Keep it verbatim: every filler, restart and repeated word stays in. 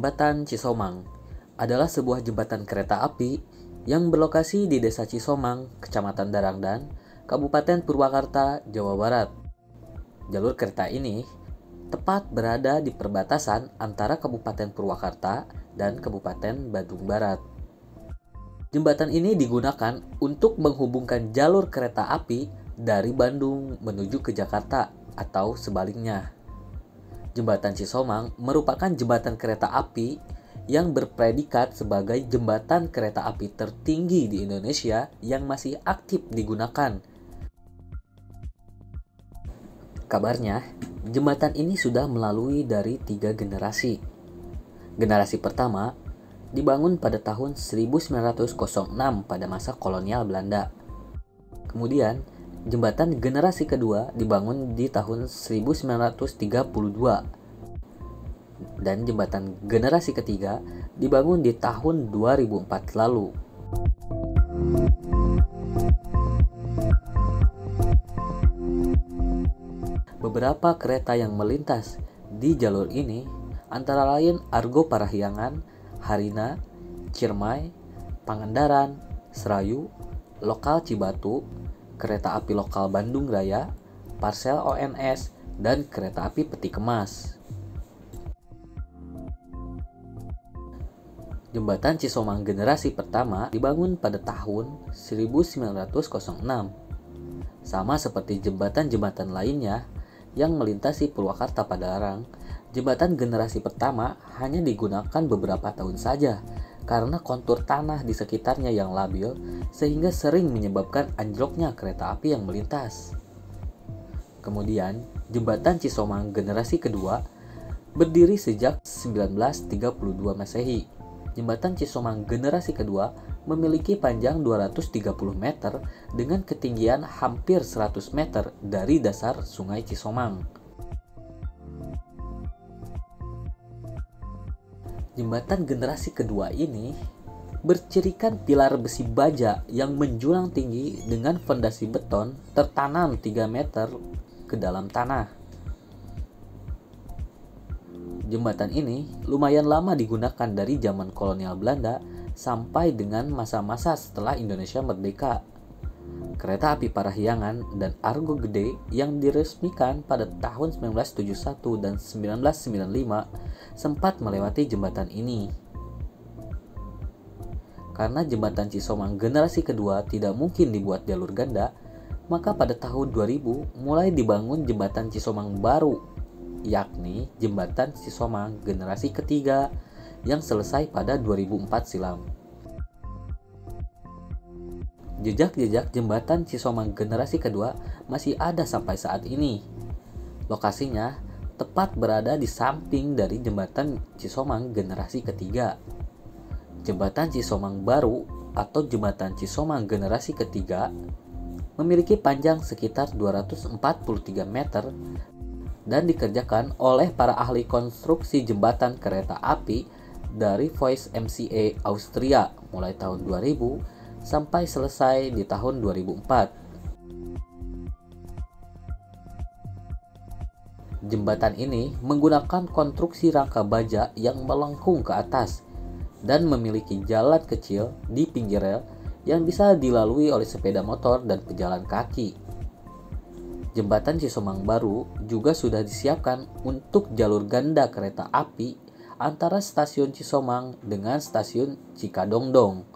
Jembatan Cisomang adalah sebuah jembatan kereta api yang berlokasi di Desa Cisomang, Kecamatan Darangdan, Kabupaten Purwakarta, Jawa Barat. Jalur kereta ini tepat berada di perbatasan antara Kabupaten Purwakarta dan Kabupaten Bandung Barat. Jembatan ini digunakan untuk menghubungkan jalur kereta api dari Bandung menuju ke Jakarta atau sebaliknya. Jembatan Cisomang merupakan jembatan kereta api yang berpredikat sebagai jembatan kereta api tertinggi di Indonesia yang masih aktif digunakan. Kabarnya, jembatan ini sudah melalui dari tiga generasi. Generasi pertama dibangun pada tahun seribu sembilan ratus enam pada masa kolonial Belanda. Kemudian, jembatan generasi kedua dibangun di tahun seribu sembilan ratus tiga puluh dua. Dan jembatan generasi ketiga dibangun di tahun dua ribu empat lalu. Beberapa kereta yang melintas di jalur ini antara lain Argo Parahyangan, Harina, Ciremai, Pangandaran, Serayu, Lokal Cibatu, Kereta Api Lokal Bandung Raya, Parsel O N S, dan Kereta Api Peti Kemas. Jembatan Cisomang generasi pertama dibangun pada tahun seribu sembilan ratus enam. Sama seperti jembatan-jembatan lainnya yang melintasi Purwakarta Padalarang, jembatan generasi pertama hanya digunakan beberapa tahun saja karena kontur tanah di sekitarnya yang labil sehingga sering menyebabkan anjloknya kereta api yang melintas. Kemudian, jembatan Cisomang generasi kedua berdiri sejak seribu sembilan ratus tiga puluh dua Masehi. Jembatan Cisomang generasi kedua memiliki panjang dua ratus tiga puluh meter dengan ketinggian hampir seratus meter dari dasar Sungai Cisomang. Jembatan generasi kedua ini bercirikan pilar besi baja yang menjulang tinggi dengan fondasi beton tertanam tiga meter ke dalam tanah. Jembatan ini lumayan lama digunakan dari zaman kolonial Belanda sampai dengan masa-masa setelah Indonesia merdeka. Kereta api Parahyangan dan Argo Gede yang diresmikan pada tahun seribu sembilan ratus tujuh puluh satu dan seribu sembilan ratus sembilan puluh lima sempat melewati jembatan ini. Karena jembatan Cisomang generasi kedua tidak mungkin dibuat jalur ganda, maka pada tahun dua ribu mulai dibangun jembatan Cisomang baru, yakni jembatan Cisomang generasi ketiga yang selesai pada dua ribu empat silam. Jejak-jejak jembatan Cisomang generasi kedua masih ada sampai saat ini. Lokasinya tepat berada di samping dari jembatan Cisomang generasi ketiga. Jembatan Cisomang baru atau jembatan Cisomang generasi ketiga memiliki panjang sekitar dua ratus empat puluh tiga meter dan dikerjakan oleh para ahli konstruksi jembatan kereta api dari Voith M C A Austria mulai tahun dua ribu sampai selesai di tahun dua ribu empat. Jembatan ini menggunakan konstruksi rangka baja yang melengkung ke atas dan memiliki jalan kecil di pinggir rel yang bisa dilalui oleh sepeda motor dan pejalan kaki. Jembatan Cisomang baru juga sudah disiapkan untuk jalur ganda kereta api antara stasiun Cisomang dengan stasiun Cikadongdong.